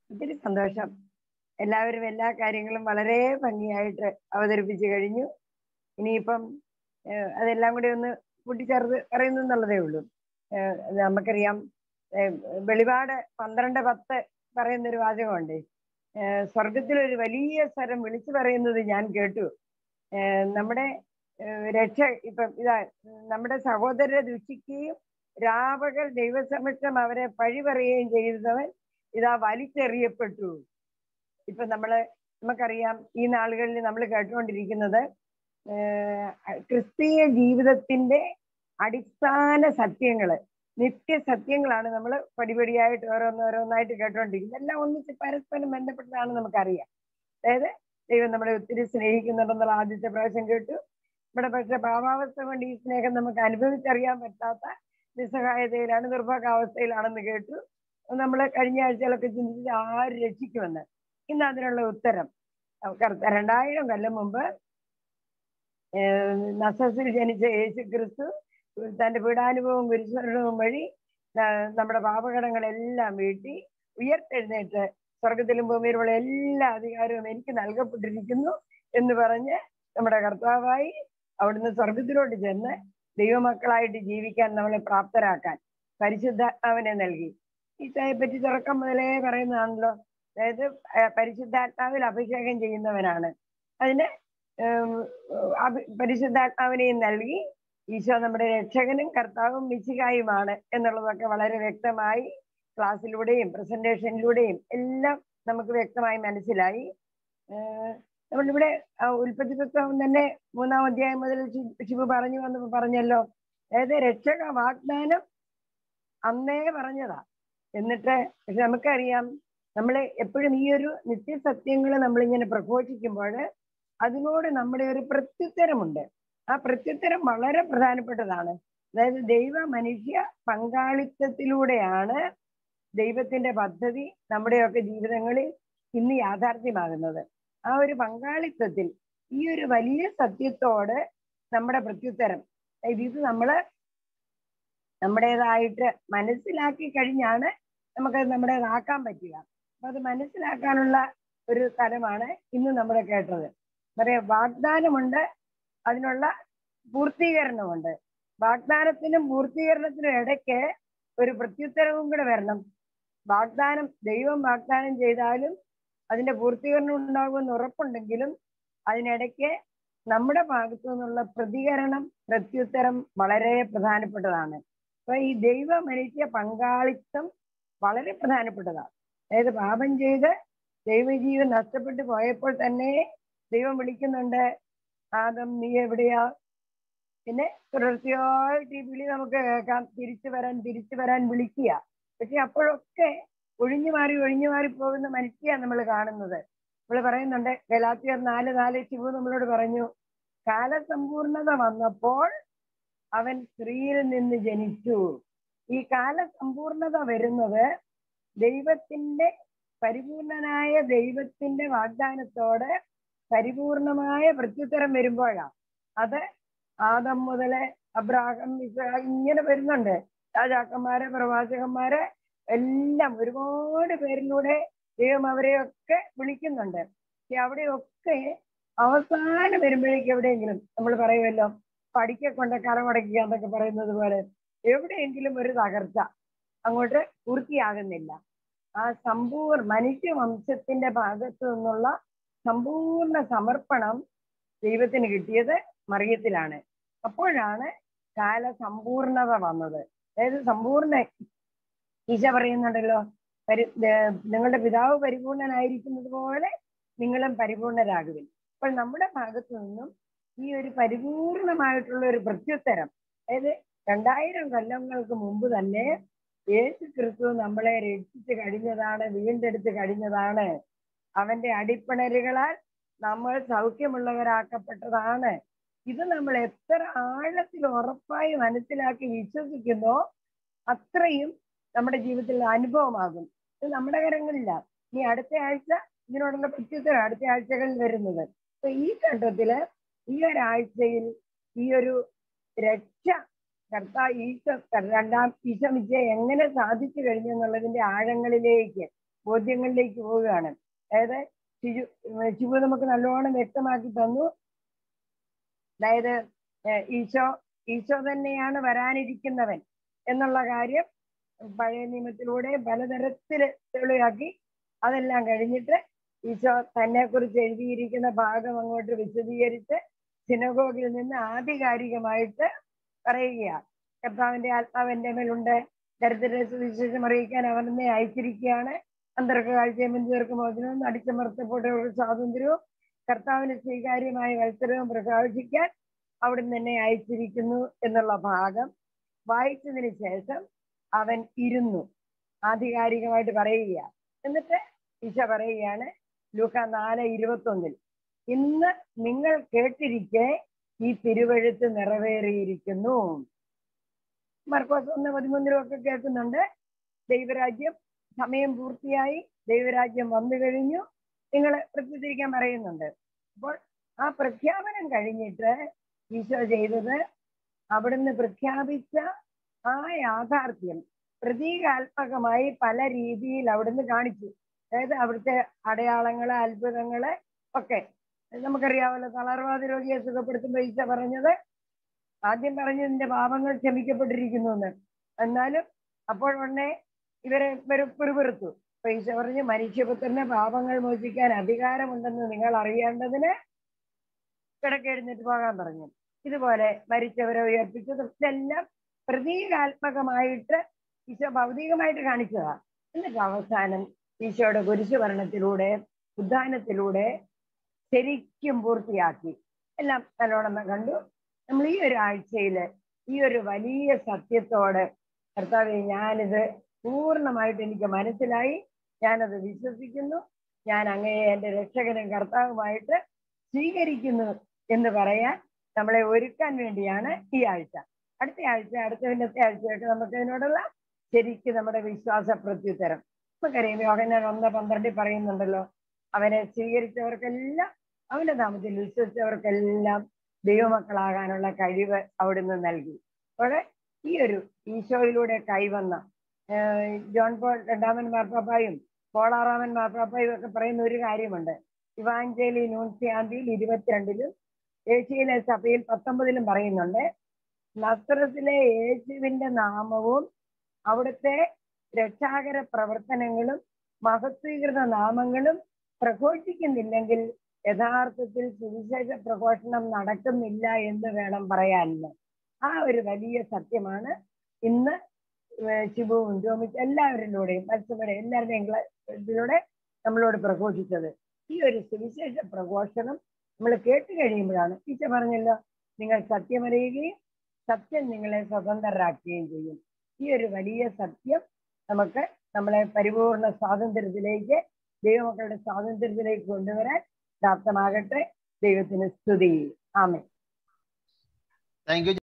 ഒത്തിരി സന്തോഷം. എല്ലാവരും എല്ലാ കാര്യങ്ങളും വളരെ ഭംഗിയായിട്ട് അവതരിപ്പിച്ചു കഴിഞ്ഞു. ഇനിയിപ്പം അതെല്ലാം കൂടി ഒന്ന് കൂട്ടിച്ചേർത്ത് പറയുന്നു എന്നുള്ളതേ ഉള്ളൂ. നമുക്കറിയാം, വെളിപാട് 12:10 പറയുന്നൊരു വാചകമുണ്ട്. സ്വർഗത്തിലൊരു വലിയ സ്വരം വിളിച്ചു പറയുന്നത് ഞാൻ കേട്ടു. നമ്മുടെ രക്ഷ ഇപ്പം ഇതാ, നമ്മുടെ സഹോദരരെ ദുഷിക്കുകയും രാപകൽ ദൈവസമക്ഷം അവരെ പഴി പറയുകയും ചെയ്യുന്നവൻ ഇതാ വലിച്ചെറിയപ്പെട്ടു. ഇപ്പൊ നമുക്കറിയാം, ഈ നാളുകളിൽ നമ്മൾ കേട്ടുകൊണ്ടിരിക്കുന്നത് ക്രിസ്തീയ ജീവിതത്തിന്റെ അടിസ്ഥാന സത്യങ്ങള്, നിത്യസത്യങ്ങളാണ് നമ്മൾ പടിപടിയായിട്ട് ഓരോന്നായിട്ട് കേട്ടുകൊണ്ടിരിക്കുന്നത്. എല്ലാം ഒന്നിച്ച് പരസ്പരം ബന്ധപ്പെട്ടതാണ് നമുക്കറിയാം. അതായത് ദൈവം നമ്മളെ ഒത്തിരി സ്നേഹിക്കുന്നുണ്ടെന്നുള്ള ആദ്യത്തെ പ്രാവശ്യം കേട്ടു. നമ്മുടെ പക്ഷെ ഭാവാവസ്ഥ കൊണ്ട് ഈ സ്നേഹം നമുക്ക് അനുഭവിച്ചറിയാൻ പറ്റാത്ത നിസ്സഹായതയിലാണ്, നിർഭാഗാവസ്ഥയിലാണെന്ന് കേട്ടു. നമ്മൾ കഴിഞ്ഞ ആഴ്ചകളൊക്കെ ചിന്തിച്ച് ആര് രക്ഷിക്കുമെന്ന്. ഇന്ന് അതിനുള്ള ഉത്തരം 2000 കൊല്ലം മുമ്പ് നസസിൽ ജനിച്ച യേശു ക്രിസ്തു തന്റെ പീഡാനുഭവവും കുരിശുമരണവും വഴി നമ്മുടെ പാപകടങ്ങളെല്ലാം വീട്ടി ഉയർത്തെഴുന്നേറ്റ് സ്വർഗത്തിലും ഭൂമിയിലുള്ള എല്ലാ അധികാരവും എനിക്ക് നൽകപ്പെട്ടിരിക്കുന്നു എന്ന് പറഞ്ഞ് നമ്മുടെ കർത്താവായി അവിടുന്ന് സ്വർഗത്തിലോട്ട് ചെന്ന് ദൈവമക്കളായിട്ട് ജീവിക്കാൻ നമ്മളെ പ്രാപ്തരാക്കാൻ പരിശുദ്ധാത്മാവിനെ നൽകി. ഈശോയെ പറ്റി തുടക്കം മുതലേ പറയുന്നതാണല്ലോ. അതായത് പരിശുദ്ധാത്മാവിൽ അഭിഷേകം ചെയ്യുന്നവനാണ്. അതിന് പരിശുദ്ധാത്മാവിനെയും നൽകി. ഈശോ നമ്മുടെ രക്ഷകനും കർത്താവും മിശിഹായുമാണ് എന്നുള്ളതൊക്കെ വളരെ വ്യക്തമായി ക്ലാസ്സിലൂടെയും പ്രസന്റേഷനിലൂടെയും എല്ലാം നമുക്ക് വ്യക്തമായി മനസ്സിലായി. നമ്മളിവിടെ ഉൽപ്പത്തി പുസ്തകം തന്നെ 3-ാം അധ്യായം മുതൽ ശിവു പറഞ്ഞല്ലോ. അതായത് രക്ഷക വാഗ്ദാനം അന്നേ പറഞ്ഞതാ. എന്നിട്ട് പക്ഷെ നമുക്കറിയാം, നമ്മൾ എപ്പോഴും ഈ ഒരു നിത്യസത്യങ്ങൾ നമ്മളിങ്ങനെ പ്രഘോഷിക്കുമ്പോൾ അതിനോട് നമ്മുടെ ഒരു പ്രത്യുത്തരമുണ്ട്. ആ പ്രത്യുത്തരം വളരെ പ്രധാനപ്പെട്ടതാണ്. അതായത് ദൈവ മനുഷ്യ പങ്കാളിത്തത്തിലൂടെയാണ് ദൈവത്തിന്റെ പദ്ധതി നമ്മുടെയൊക്കെ ജീവിതങ്ങളിൽ ഇന്ന് യാഥാർത്ഥ്യമാകുന്നത്. ആ ഒരു പങ്കാളിത്തത്തിൽ ഈ ഒരു വലിയ സത്യത്തോട് നമ്മുടെ പ്രത്യുത്തരം, ഇത് നമ്മുടേതായിട്ട് മനസ്സിലാക്കി കഴിഞ്ഞാണ് നമുക്കത് നമ്മുടേതാക്കാൻ പറ്റുക. അപ്പൊ അത് മനസ്സിലാക്കാനുള്ള ഒരു തലമാണ് ഇന്ന് നമ്മൾ കേട്ടത്. പറയാ, വാഗ്ദാനമുണ്ട്, അതിനുള്ള പൂർത്തീകരണമുണ്ട്. വാഗ്ദാനത്തിനും പൂർത്തീകരണത്തിനും ഇടയ്ക്ക് ഒരു പ്രത്യുത്തരവും കൂടെ വരണം. ദൈവം വാഗ്ദാനം ചെയ്താലും അതിന്റെ പൂർത്തീകരണം ഉണ്ടാകുമെന്ന് ഉറപ്പുണ്ടെങ്കിലും അതിനിടയ്ക്ക് നമ്മുടെ ഭാഗത്തു നിന്നുള്ള പ്രതികരണം, പ്രത്യുത്തരം വളരെ പ്രധാനപ്പെട്ടതാണ്. അപ്പൊ ഈ ദൈവ മനുഷ്യ പങ്കാളിത്തം വളരെ പ്രധാനപ്പെട്ടതാണ്. അതായത് പാപം ചെയ്ത് ദൈവജീവൻ നഷ്ടപ്പെട്ടു പോയപ്പോൾ തന്നെ ദൈവം വിളിക്കുന്നുണ്ട്, ആദം നീ എവിടെയാ? പിന്നെ തുടർച്ചയായിട്ട് ഈ വിളി നമുക്ക് കേൾക്കാം, തിരിച്ചു വരാൻ വിളിക്കുക. പക്ഷെ അപ്പോഴൊക്കെ ഒഴിഞ്ഞു മാറി പോകുന്ന മനുഷ്യയാണ് നമ്മൾ കാണുന്നത്. നമ്മൾ പറയുന്നുണ്ട്, ഗലാത്യർ 4:4 ശിവു നമ്മളോട് പറഞ്ഞു, കാലസമ്പൂർണത വന്നപ്പോൾ അവൻ സ്ത്രീയിൽ നിന്ന് ജനിച്ചു. ഈ കാലസമ്പൂർണത വരുന്നത് പരിപൂർണനായ ദൈവത്തിന്റെ വാഗ്ദാനത്തോടെ പരിപൂർണമായ പ്രത്യുത്തരം വരുമ്പോഴാണ്. അത് ആദം മുതല് അബ്രാഹം, ഇസ്ഹാക്ക് ഇങ്ങനെ വരുന്നുണ്ട്. രാജാക്കന്മാരെ, പ്രവാചകന്മാരെ എല്ലാം ഒരുപാട് പേരിലൂടെ ദൈവം അവരെയൊക്കെ വിളിക്കുന്നുണ്ട്. പക്ഷെ അവിടെയൊക്കെ അവസാനം വരുമ്പോഴേക്കും എവിടെയെങ്കിലും നമ്മൾ പറയുമല്ലോ, പഠിക്കെ കൊണ്ട് കരമടക്കുക എന്നൊക്കെ പറയുന്നത് പോലെ എവിടെയെങ്കിലും ഒരു തകർച്ച, അങ്ങോട്ട് പൂർത്തിയാകുന്നില്ല. ആ മനുഷ്യവംശത്തിന്റെ ഭാഗത്തു നിന്നുള്ള സമ്പൂർണ്ണ സമർപ്പണം ദൈവത്തിന് കിട്ടിയത് മറിയത്തിലാണ്. അപ്പോഴാണ് കാലസമ്പൂർണത വന്നത്. അതായത് ഈശോ പറയുന്നുണ്ടല്ലോ, നിങ്ങളുടെ പിതാവ് പരിപൂർണനായിരിക്കുന്നത് പോലെ നിങ്ങളും പരിപൂർണരാകുവിൻ. അപ്പോൾ നമ്മുടെ ഭാഗത്തു നിന്നും ഈ ഒരു പരിപൂർണമായിട്ടുള്ള ഒരു പ്രത്യുത്തരം, അതായത് 2000 കൊല്ലങ്ങൾക്ക് മുമ്പ് തന്നെ യേശു ക്രിസ്തു നമ്മളെ രക്ഷിച്ചു കഴിഞ്ഞതാണ്, വീണ്ടെടുത്ത് കഴിഞ്ഞതാണ്. അവന്റെ അടിപ്പിണരുകളാൽ നമ്മൾ സൗഖ്യമുള്ളവരാക്കപ്പെട്ടതാണ്. ഇത് നമ്മൾ എത്ര ആഴത്തിൽ ഉറപ്പായി മനസ്സിലാക്കി വിശ്വസിക്കുന്നോ അത്രയും നമ്മുടെ ജീവിതത്തിൽ അനുഭവമാകും. ഇത് നമ്മുടെ കരങ്ങളില്ല. ഇനി അടുത്ത ആഴ്ച ഇതിനോടുള്ള പ്രത്യുത്തരം അടുത്ത ആഴ്ചകളിൽ വരുന്നത്. അപ്പൊ ഈ ഘട്ടത്തില് ഈ ഒരാഴ്ചയിൽ ഈ ഒരു രക്ഷ ഈശോ മിശിഹായെ എങ്ങനെ സാധിച്ചു കഴിഞ്ഞു എന്നുള്ളതിന്റെ ആഴങ്ങളിലേക്ക് ബോധ്യങ്ങളിലേക്ക് പോവുകയാണ്. അതായത് ശിവു നമുക്ക് നല്ലോണം വ്യക്തമാക്കി തന്നു. അതായത് ഈശോ തന്നെയാണ് വരാനിരിക്കുന്നവൻ എന്നുള്ള കാര്യം പഴയ നിയമത്തിലൂടെ പലതരത്തില് തെളിവാക്കി. അതെല്ലാം കഴിഞ്ഞിട്ട് ഈശോ തന്നെ കുറിച്ച് എഴുതിയിരിക്കുന്ന ഭാഗം അങ്ങോട്ട് വിശദീകരിച്ച് സിനഗോഗിൽ നിന്ന് ആധികാരികമായിട്ട് പറയുകയാണ്. കർത്താവിന്റെ ആത്മാവ് എൻ്റെ മേലുണ്ട്, ദരിദ്രരെ സുവിശേഷം അറിയിക്കാൻ അവൻ എന്നെ അയച്ചിരിക്കുകയാണ്, അന്തർക്ക് കാഴ്ചയും മുൻപേർക്ക് മോചനവും അടിച്ചമർത്തപ്പെട്ടവർക്ക് സ്വാതന്ത്ര്യവും കർത്താവിന് സ്വീകാര്യമായ മത്സരവും പ്രകാശിക്കാൻ അവിടുന്ന് എന്നെ അയച്ചിരിക്കുന്നു എന്നുള്ള ഭാഗം വായിച്ചതിന് ശേഷം അവൻ ഇരുന്നു ആധികാരികമായിട്ട് പറയുകയാണ്. എന്നിട്ട് ഈശോ പറയുകയാണ് ലൂക്കാ 4:21, ഇന്ന് നിങ്ങൾ കേട്ടിരിക്കെ ഈ തിരുവെഴുത്ത് നിറവേറിയിരിക്കുന്നു. മർക്കോസ് 1:13 കേൾക്കുന്നുണ്ട്. ദൈവരാജ്യം സമയം പൂർത്തിയായി, ദൈവരാജ്യം വന്നു കഴിഞ്ഞു, നിങ്ങൾ പ്രത്യക്ഷീകരിക്കാൻ പറയുന്നുണ്ട്. അപ്പോൾ ആ പ്രഖ്യാപനം കഴിഞ്ഞിട്ട് ഈശോ ചെയ്തത് അവിടുന്ന് പ്രഖ്യാപിച്ച ആ യാഥാർത്ഥ്യം പ്രതീകാത്മകമായി പല രീതിയിൽ അവിടുന്ന് കാണിച്ചു. അതായത് അവിടുത്തെ അടയാളങ്ങള്, അത്ഭുതങ്ങള് ഒക്കെ നമുക്കറിയാമല്ലോ. തളർവാദ രോഗിയെ സുഖപ്പെടുത്തുമ്പോൾ ഈശോ പറഞ്ഞത്, ആദ്യം പറഞ്ഞു നിന്റെ പാപങ്ങൾ ക്ഷമിക്കപ്പെട്ടിരിക്കുന്നു എന്ന്. എന്നാലും അപ്പോൾ ഉടനെ ഇവരെ പിറുപിറുത്തു. അപ്പൊ ഈശോ പറഞ്ഞു, മനുഷ്യപുത്രന് പാപങ്ങൾ മോചിക്കാൻ അധികാരമുണ്ടെന്ന് നിങ്ങൾ അറിയേണ്ടതിന് കിടക്കെഴുന്നേറ്റ് പോകാൻ പറഞ്ഞു. ഇതുപോലെ മരിച്ചവരെ ഉയർപ്പിച്ചതും ഇതെല്ലാം പ്രതീകാത്മകമായിട്ട് ഈശോ ഭൗതികമായിട്ട് കാണിച്ചതാ. എന്നിട്ട് അവസാനം ഈശോയുടെ കുരിശുമരണത്തിലൂടെ ഉദ്ധാനത്തിലൂടെ ശരിക്കും പൂർത്തിയാക്കി. എല്ലാം നല്ലോണം കണ്ടു. നമ്മൾ ഈ ഒരു ആഴ്ചയില് ഈ ഒരു വലിയ സത്യത്തോട്, കർത്താവേ ഞാനിത് പൂർണ്ണമായിട്ട് എനിക്ക് മനസ്സിലായി, ഞാനത് വിശ്വസിക്കുന്നു, ഞാൻ അങ്ങയെ എൻ്റെ രക്ഷകനും കർത്താവുമായിട്ട് സ്വീകരിക്കുന്നു എന്ന് പറയാൻ നമ്മളെ ഒരുക്കാൻ വേണ്ടിയാണ് ഈ ആഴ്ച. അടുത്ത പിന്നത്തെ ആഴ്ചയായിട്ട് നമുക്ക് ഇതിനോടുള്ള ശരിക്കും നമ്മുടെ വിശ്വാസ പ്രത്യുത്തരം. നമുക്കറിയാം, യോഹന്നാൻ 1:12 പറയുന്നുണ്ടല്ലോ, അവനെ സ്വീകരിച്ചവർക്കെല്ലാം, അവന്റെ നാമത്തിൽ വിശ്വസിച്ചവർക്കെല്ലാം ദൈവമക്കളാകാനുള്ള കഴിവ് അവിടുന്ന് നൽകി. അപ്പോൾ ഈ ഒരു ഈശോയിലൂടെ കൈവന്ന ജോൺ പോൾ രണ്ടാമൻ മാർപ്പാപ്പായും പോളാറാമൻ മാർപ്പാപ്പായും ഒക്കെ പറയുന്ന ഒരു കാര്യമുണ്ട്. ഇവാഞ്ചേലി നൂൻസിയാന്തിയിൽ 22-ലും ഏഷ്യയിലെ സഭയിൽ 19-ലും പറയുന്നുണ്ട്, നസ്രത്തിലെ യേശുവിന്റെ നാമവും അവിടുത്തെ രക്ഷാകര പ്രവർത്തനങ്ങളും മഹത്വീകൃത നാമങ്ങളും പ്രഘോഷിക്കുന്നില്ലെങ്കിൽ യഥാർത്ഥത്തിൽ സുവിശേഷ പ്രഘോഷണം നടക്കുന്നില്ല എന്ന് വേണം പറയാനില്ല. ആ ഒരു വലിയ സത്യമാണ് ഇന്ന് ശിവുവും ജോമിച്ച് എല്ലാവരിലൂടെയും മത്സ്യയുടെ എല്ലാവരുടെയും ഇതിലൂടെ നമ്മളോട് പ്രഘോഷിച്ചത്. ഈ ഒരു സുവിശേഷ പ്രഘോഷണം നമ്മൾ കേട്ട് കഴിയുമ്പോഴാണ് ഈശോ പറഞ്ഞല്ലോ, നിങ്ങൾ സത്യമറിയുകയും സത്യം നിങ്ങളെ സ്വതന്ത്രരാക്കുകയും ചെയ്യും. ഈ ഒരു വലിയ സത്യം നമുക്ക് നമ്മളെ പരിപൂർണ സ്വാതന്ത്ര്യത്തിലേക്ക്, ദൈവമക്കളുടെ സ്വാതന്ത്ര്യത്തിലേക്ക് കൊണ്ടുവരാൻ പ്രാപ്തമാകട്ടെ. ദൈവത്തിന് സ്തുതി. ആമേൻ. Thank U.